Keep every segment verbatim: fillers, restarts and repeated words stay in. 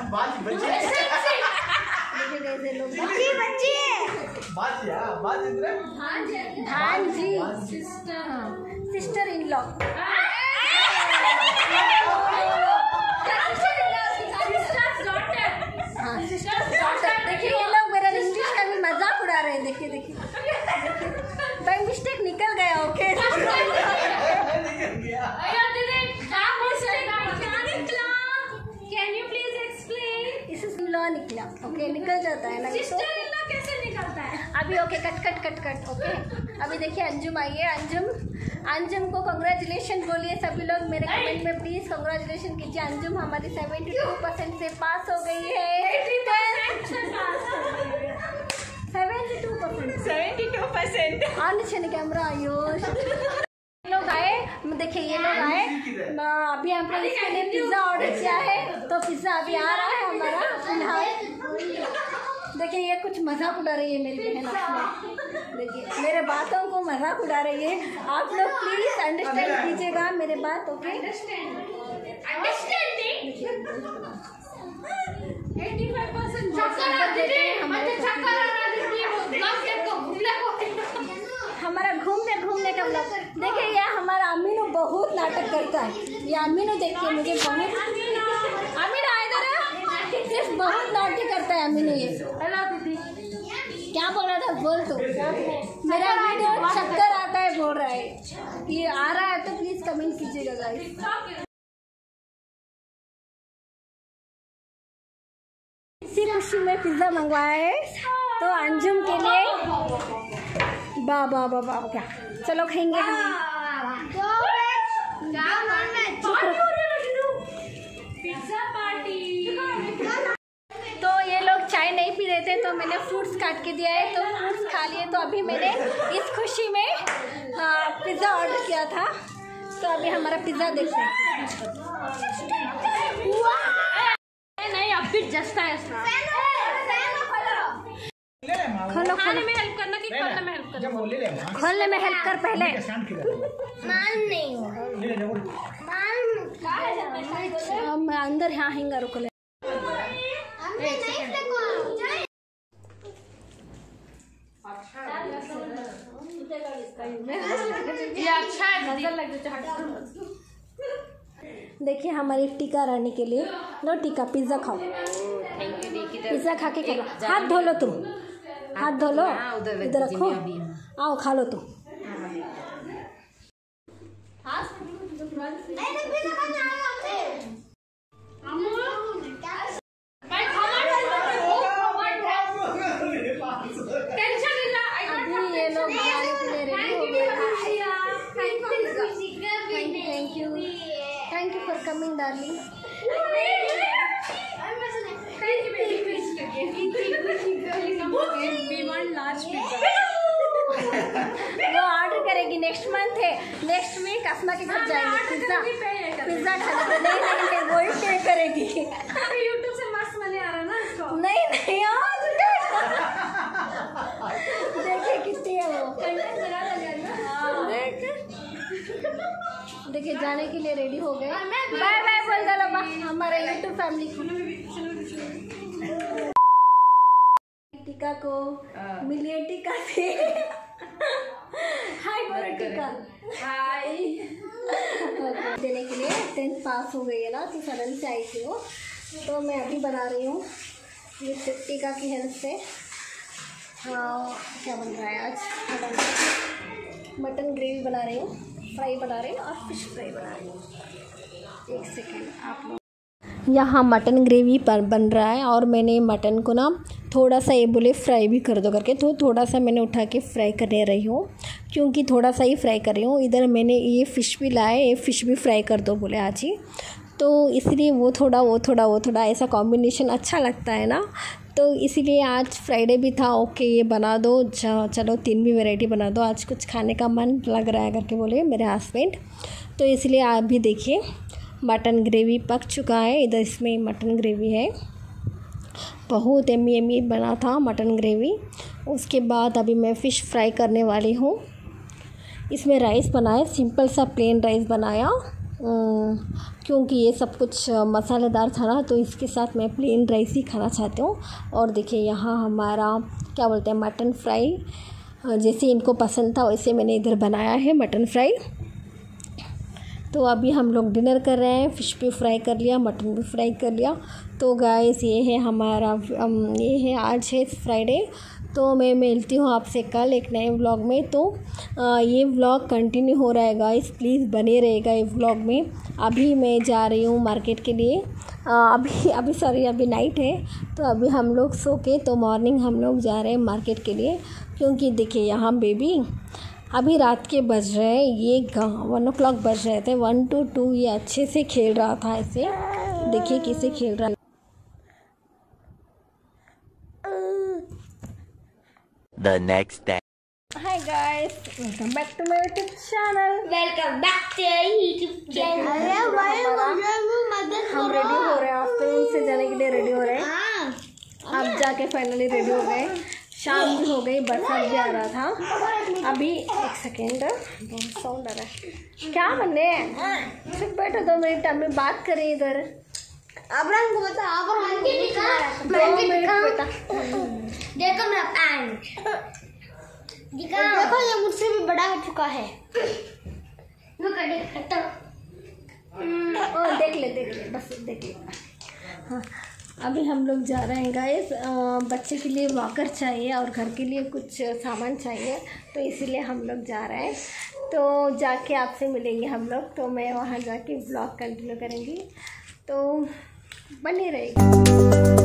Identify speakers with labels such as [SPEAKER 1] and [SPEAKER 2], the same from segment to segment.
[SPEAKER 1] बाजी बच्ची
[SPEAKER 2] बच्ची बच्ची
[SPEAKER 1] बाजी हां बाजी इधर
[SPEAKER 2] भांजी सिस्टर सिस्टर इन लॉ देखिए ये लोग मेरा इंग्लिश का भी मजाक उड़ा रहे हैं। देखिए देखिए बाय मिस्टेक निकल गया। ओके लॉ निकला। ओके निकल जाता है ना तो
[SPEAKER 3] कैसे निकलता है
[SPEAKER 2] अभी। Okay cut cut cut cut okay अभी देखिए अंजुम आई है। अंजुम अंजुम को कंग्रेचुलेशन बोलिए सभी लोग मेरे कमेंट में प्लीज कंग्रेचुलेशन कीजिए। अंजुम हमारी सेवेंटी टू परसेंट से पास हो गई है। Seventy two percent
[SPEAKER 3] seventy two percent
[SPEAKER 2] on camera Ayush लोग आए। देखिए ये लोग आए अभी हमने इसके लिए पिज्ज़ा ऑर्डर किया है तो पिज्ज़ा अभी आ रहा है हमारा फिलहाल। देखिए ये कुछ मजाक उड़ा रही है मेरी बहन अपने। देखिए मेरे बातों को मजाक उड़ा रही है। आप लोग प्लीज अंडरस्टैंड कीजिएगा मेरे बात। ओके हमारा घूमने घूमने का ब्लॉग। देखिए ये हमारा अमीनू बहुत नाटक करता है। ये अमीनू देखिए मुझे बहुत अमीनू इधर सिर्फ बहुत नाटक करता है अमीनू। ये हेलो दीदी क्या बोल रहा था बोल तो। मेरा वीडियो चक्कर आता है बोल रहा है। ये आ रहा है तो प्लीज कमेंट कीजिएगा गाइस। इसी खुशी में पिज्ज़ा मंगवाया है तो अंजुम के लिए बा बा बा बा क्या चलो खाएंगे हम।
[SPEAKER 3] Pizza party.
[SPEAKER 2] तो ये लोग चाय नहीं पी रहे थे तो मैंने फ्रूट्स काट के दिया है तो फ्रूट्स खा लिए। तो अभी मैंने इस खुशी में पिज़्ज़ा ऑर्डर किया था तो अभी हमारा पिज़्ज़ा देखते हैं।
[SPEAKER 3] नहीं अब भी जस्ता है
[SPEAKER 2] खोलो
[SPEAKER 3] खाने में हेल्प करना कि खोलने में हेल्प करना।
[SPEAKER 2] खोलने में हेल्प कर पहले। मैं अंदर यहाँ हिंगा रुको ले।
[SPEAKER 3] ये अच्छा है नजर लग जाए।
[SPEAKER 2] देखिए हमारी टीका रानी के लिए लो टीका पिज्ज़ा खाओ। पिज्ज़ा खा के खा हाथ धो लो तुम हाथ धो लो इधर रखो आओ खा लो तुम। अभी ये लोग जाने के लिए रेडी हो गए। Thank you thank you for coming darling. वो ऑर्डर करेगी नेक्स्ट मंथ है। नेक्स्ट वीक अस्मा के घर जाएंगे पिज्जा पिज्जा खाने। नहीं नहीं वही पे करेगी।
[SPEAKER 3] यूट्यूब से मस्त मजे आ रहा है ना इसको।
[SPEAKER 2] नहीं नहीं देखिए कितनी है वो। देखिए जाने के लिए रेडी हो गए। बाय बाय बोल दो हमारे यूट्यूब फैमिली को। टीका को मिलिए टीका से हाय बोलो टीका हाय। देने के लिए टेंथ पास हो गई है ना तो सडन से आई थी वो तो मैं अभी बना रही हूँ ये टीका की हेल्प से। हाँ क्या बन रहा है आज मटन ग्रेवी बना रही हूँ फ्राई बना रही हूँ और फिश फ्राई बना रही हूँ। एक सेकेंड आप लोग यहाँ मटन ग्रेवी पर बन रहा है और मैंने मटन को ना थोड़ा सा ये बोले फ्राई भी कर दो करके तो थोड़ा सा मैंने उठा के फ्राई करने रही हूँ क्योंकि थोड़ा सा ही फ्राई कर रही हूँ। इधर मैंने ये फ़िश भी लाए ये फ़िश भी फ्राई कर दो बोले आज ही तो इसलिए वो थोड़ा वो थोड़ा वो थोड़ा ऐसा कॉम्बिनेशन अच्छा लगता है ना तो इसीलिए आज फ्राइडे भी था। ओके ये बना दो चलो तीन भी वैरायटी बना दो आज कुछ खाने का मन लग रहा है करके बोले मेरे हस्बैंड। तो इसलिए आप भी देखिए मटन ग्रेवी पक चुका है। इधर इसमें मटन ग्रेवी है बहुत एमी एमी बना था मटन ग्रेवी। उसके बाद अभी मैं फ़िश फ्राई करने वाली हूँ। इसमें राइस बनाया सिंपल सा प्लेन राइस बनाया क्योंकि ये सब कुछ मसालेदार था ना, तो इसके साथ मैं प्लेन राइस ही खाना चाहती हूँ। और देखिए यहाँ हमारा क्या बोलते हैं मटन फ्राई, जैसे इनको पसंद था वैसे मैंने इधर बनाया है मटन फ्राई। तो अभी हम लोग डिनर कर रहे हैं। फ़िश भी फ्राई कर लिया, मटन भी फ्राई कर लिया। तो गाइस ये है हमारा ये है आज है फ्राइडे। तो मैं मिलती हूँ आपसे कल एक नए व्लॉग में। तो आ, ये व्लॉग कंटिन्यू हो रहा है गाइस, प्लीज़ बने रहेगा ये व्लॉग में। अभी मैं जा रही हूँ मार्केट के लिए। आ, अभी अभी सॉरी अभी नाइट है, तो अभी हम लोग सो के तो मॉर्निंग हम लोग जा रहे हैं मार्केट के लिए। क्योंकि देखिए यहाँ बेबी अभी रात के बज रहे हैं, ये वन ओ क्लॉक बज रहे थे, वन टू टू ये अच्छे से खेल रहा था। ऐसे देखिए कैसे खेल रहा है।
[SPEAKER 4] The next day.
[SPEAKER 2] Hi guys, welcome back to my YouTube channel.
[SPEAKER 3] Welcome back to YouTube channel.
[SPEAKER 2] हम रेडी हो रहे हैं, आफ्टरनून से जाने के लिए रेडी हो रहे हैं। अब जाके फाइनली रेडी हो गए। शाम भी हो गई, बरसात भी आ रहा था। अभी एक सेकेंड, बहुत साउंड आ रहा है। क्या बने सिर्फ बैठो दो मिनट, अभी बात करें इधर।
[SPEAKER 3] अब्राहम को बता, अब्राहम को दिखा
[SPEAKER 2] दो मिनट बेटा।
[SPEAKER 3] देखो मेरा पैंट दिखा, देखो ये मुझसे भी बड़ा हो चुका है। वो कटे खत्म।
[SPEAKER 2] ओ देख ले देख ले बस देख ले। हाँ अभी हम लोग जा रहे हैं गाइस। बच्चे के लिए वॉकर चाहिए और घर के लिए कुछ सामान चाहिए, तो इसीलिए हम लोग जा रहे हैं। तो जाके आपसे मिलेंगे हम लोग। तो मैं वहाँ जाके व्लॉग कंटिन्यू करेंगी, तो बनी रहेगी।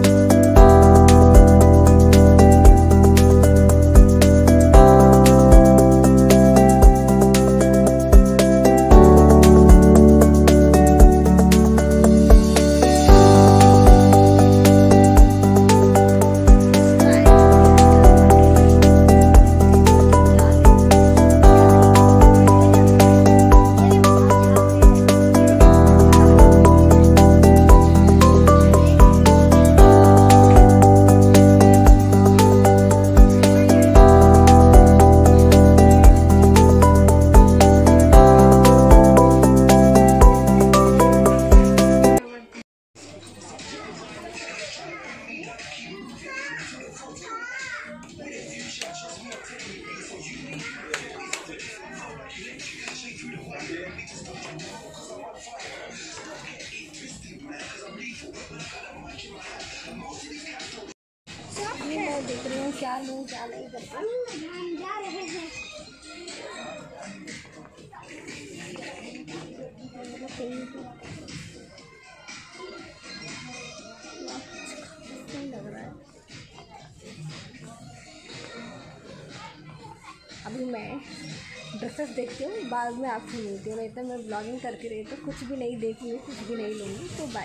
[SPEAKER 2] मैं देख रही हूँ क्या लूँ क्या नहीं करता।
[SPEAKER 3] हम जा रहे हैं।
[SPEAKER 2] लग रहा है अभी मैं ड्रेसेस देखती हूँ, बाद में आपसे मिलती हूँ। नहीं तो मैं ब्लॉगिंग करती रही तो कुछ भी नहीं देखूँगी, कुछ भी नहीं लूँगी। तो बाय।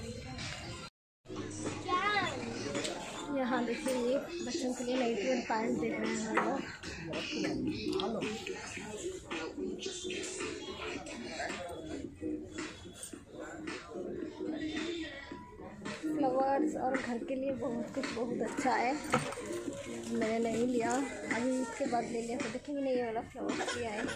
[SPEAKER 2] यहाँ देखिए ये बच्चों के लिए नाइटी और पैंट देख रहे हैं हम लोग। फ्लावर्स और घर के लिए बहुत कुछ बहुत अच्छा है। मैंने नहीं लिया, अभी इसके बाद ले लिया। तो देखेंगे नहीं ये वाला फ्लावर्स लिया है।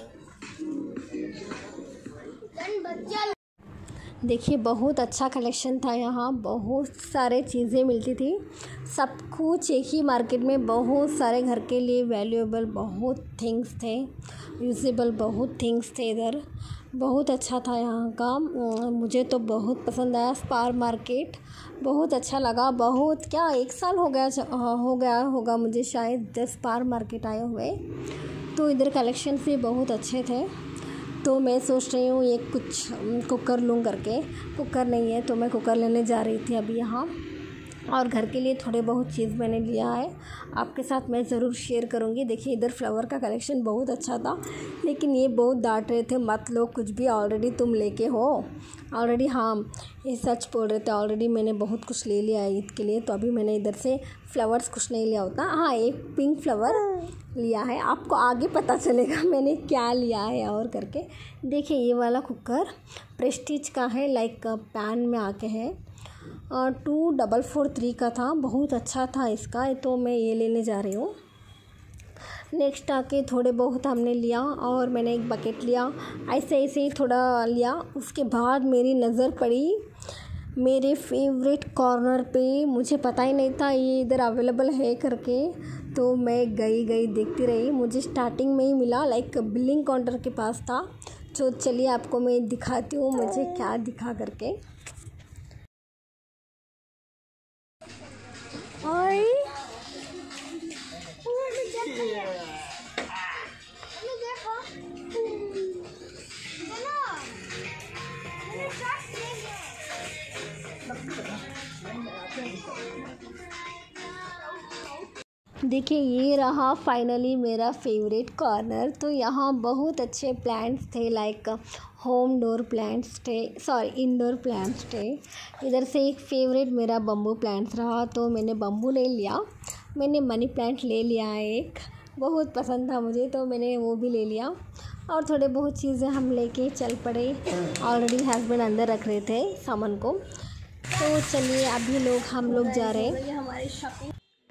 [SPEAKER 2] देखिए बहुत अच्छा कलेक्शन था यहाँ, बहुत सारे चीज़ें मिलती थी। सब कुछ एक ही मार्केट में, बहुत सारे घर के लिए वैल्यूएबल बहुत थिंग्स थे, यूजेबल बहुत थिंग्स थे। इधर बहुत अच्छा था यहाँ का, मुझे तो बहुत पसंद आया। स्पार मार्केट बहुत अच्छा लगा। बहुत क्या एक साल हो गया हो गया होगा मुझे शायद जब स्पार मार्केट आए हुए। तो इधर कलेक्शन भी बहुत अच्छे थे। तो मैं सोच रही हूँ ये कुछ कुकर लूँ करके। कुकर नहीं है तो मैं कुकर लेने जा रही थी अभी यहाँ। और घर के लिए थोड़े बहुत चीज़ मैंने लिया है, आपके साथ मैं ज़रूर शेयर करूँगी। देखिए इधर फ्लावर का कलेक्शन बहुत अच्छा था, लेकिन ये बहुत डांट रहे थे मत लो कुछ भी, ऑलरेडी तुम लेके हो ऑलरेडी। हाँ ये सच बोल रहे थे, ऑलरेडी मैंने बहुत कुछ ले लिया है ईद के लिए। तो अभी मैंने इधर से फ्लावर्स कुछ नहीं लिया होता। हाँ एक पिंक फ्लावर लिया है, आपको आगे पता चलेगा मैंने क्या लिया है और करके। देखिए ये वाला कुकर प्रेस्टीज का है, लाइक पैन में आके है, और टू डबल फोर थ्री का था, बहुत अच्छा था इसका। तो मैं ये लेने जा रही हूँ। नेक्स्ट आके थोड़े बहुत हमने लिया और मैंने एक बकेट लिया, ऐसे ऐसे ही थोड़ा लिया। उसके बाद मेरी नज़र पड़ी मेरे फेवरेट कॉर्नर पे। मुझे पता ही नहीं था ये इधर अवेलेबल है करके, तो मैं गई गई देखती रही। मुझे स्टार्टिंग में ही मिला, लाइक बिलिंग काउंटर के पास था। तो चलिए आपको मैं दिखाती हूँ मुझे क्या दिखा करके। और देखिए ये रहा फाइनली मेरा फेवरेट कॉर्नर। तो यहाँ बहुत अच्छे प्लांट्स थे, लाइक होम डोर प्लांट्स थे, सॉरी इंडोर प्लांट्स थे। इधर से एक फेवरेट मेरा बम्बू प्लांट्स रहा, तो मैंने बम्बू नहीं लिया, मैंने मनी प्लांट ले लिया। एक बहुत पसंद था मुझे, तो मैंने वो भी ले लिया। और थोड़े बहुत चीज़ें हम लेके चल पड़े। ऑलरेडी हस्बैंड अंदर रख रहे थे सामान को। तो चलिए अभी लोग हम लोग जा रहे हैं हमारी शॉपिंग।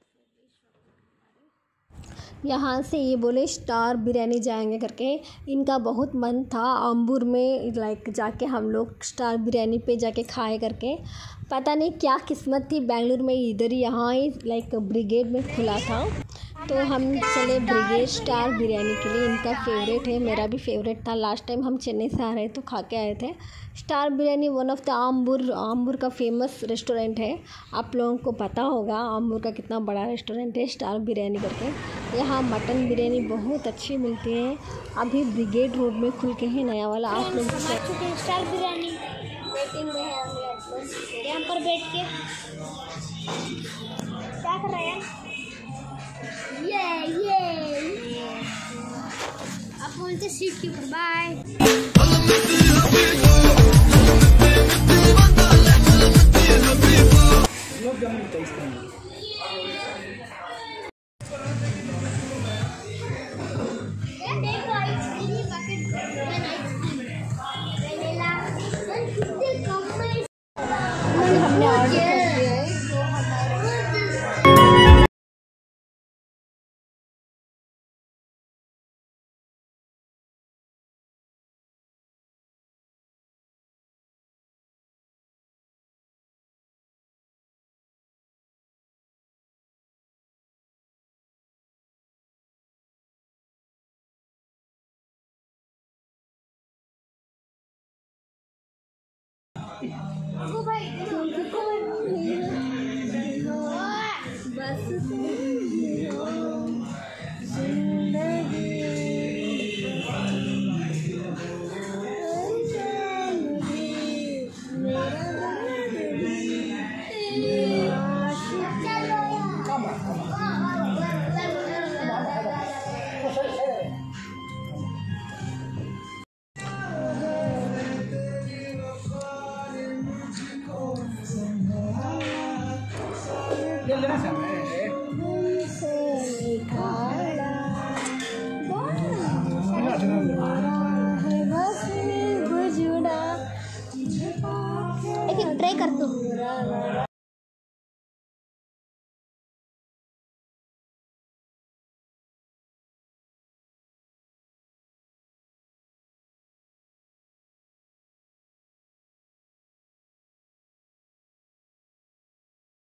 [SPEAKER 2] यहाँ से ये बोले स्टार बिरयानी जाएंगे करके, इनका बहुत मन था अंबुर में लाइक जाके हम लोग स्टार बिरयानी पे जाके खाए करके। पता नहीं क्या किस्मत थी, बेंगलुरु में इधर ही यहाँ ही लाइक ब्रिगेड में खुला था, तो हम चले ब्रिगेड स्टार बिरयानी के लिए। इनका फेवरेट है, मेरा भी फेवरेट था। लास्ट टाइम हम चेन्नई से आ रहे तो खा के आए थे। Star biryani one of the Ambur Ambur का फेमस रेस्टोरेंट है। आप लोगों को पता होगा आम्बुर का कितना बड़ा रेस्टोरेंट है स्टार बिरयानी करके। यहाँ मटन बिरयानी बहुत अच्छी मिलती है। अभी ब्रिगेड रोड में खुल के है नया वाला। आप लोग
[SPEAKER 3] स्टार बिरयानी वेटिंग में है, यहाँ पर बैठ के क्या कर रहे हैं? ये ये आप बोलते सीट के ऊपर बाय।
[SPEAKER 2] हमने ऑर्डर कर दिया है।
[SPEAKER 1] ले लेना